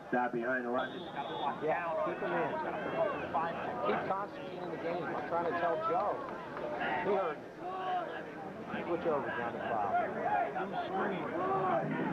Stop behind the line. Yeah, keep him in. Keep Constantine in the game. I'm trying to tell Joe. He heard me. Switch over, John, the foul.